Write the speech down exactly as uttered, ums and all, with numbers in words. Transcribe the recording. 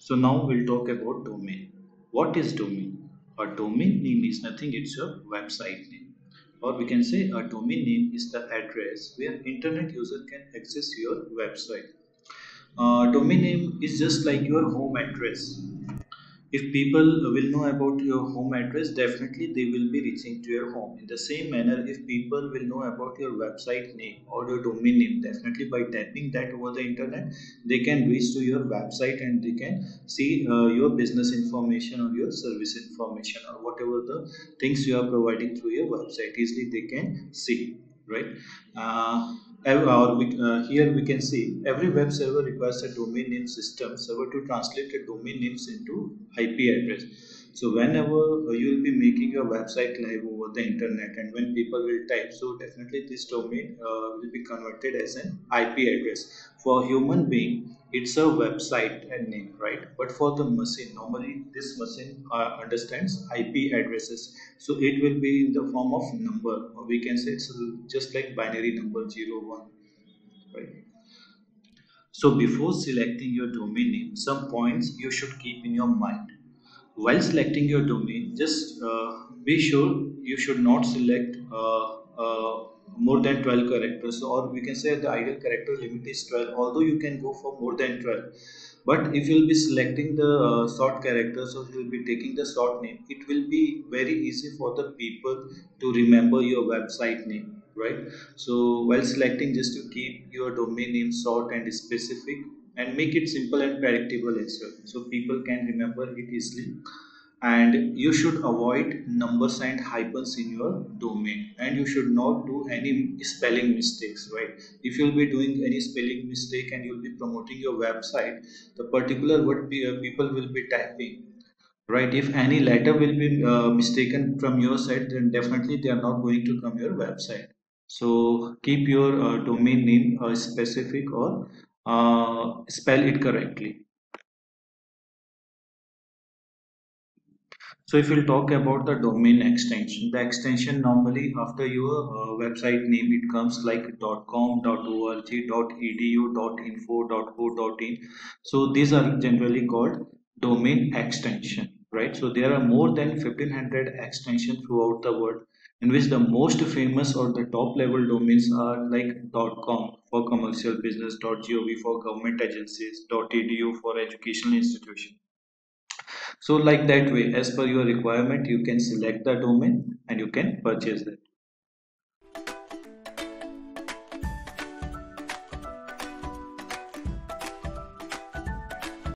So now we'll talk about domain. What is domain? A domain name is nothing, it's your website name. Or we can say a domain name is the address where internet user can access your website. Uh, domain name is just like your home address. If people will know about your home address, definitely they will be reaching to your home. In the same manner, if people will know about your website name or your domain name, definitely by typing that over the internet, they can reach to your website and they can see uh, your business information or your service information or whatever the things you are providing through your website. Easily they can see, right? uh, ev- or we, uh, Here we can see every web server requires a domain name system server to translate the domain names into I P address. So whenever uh, you will be making your website live over the internet, and when people will type, so definitely this domain uh, will be converted as an I P address. For human being, it's a website and name, right? But for the machine, normally this machine uh, understands I P addresses, so it will be in the form of number, or we can say it's just like binary number zero one, right? So before selecting your domain name, some points you should keep in your mind. While selecting your domain, just uh, be sure you should not select uh, uh, more than twelve characters, or we can say the ideal character limit is twelve, although you can go for more than twelve. But if you'll be selecting the uh, short characters, or you'll be taking the short name, it will be very easy for the people to remember your website name, right? So while selecting, just to keep your domain name short and specific, and make it simple and predictable as well, so people can remember it easily. And you should avoid numbers and hyphens in your domain, and you should not do any spelling mistakes, right? If you'll be doing any spelling mistake and you'll be promoting your website, the particular word pe- uh, people will be typing, right? If any letter will be uh, mistaken from your side, then definitely they are not going to come your website. So keep your uh, domain name uh, specific, or uh, spell it correctly. So if we'll talk about the domain extension, the extension normally after your uh, website name, it comes like .com, .org, .edu, .info, .co, .in. So these are generally called domain extension, right? So there are more than fifteen hundred extensions throughout the world, in which the most famous or the top level domains are like .com for commercial business, .gov for government agencies, .edu for educational institutions. So like that way, as per your requirement, you can select the domain and you can purchase that.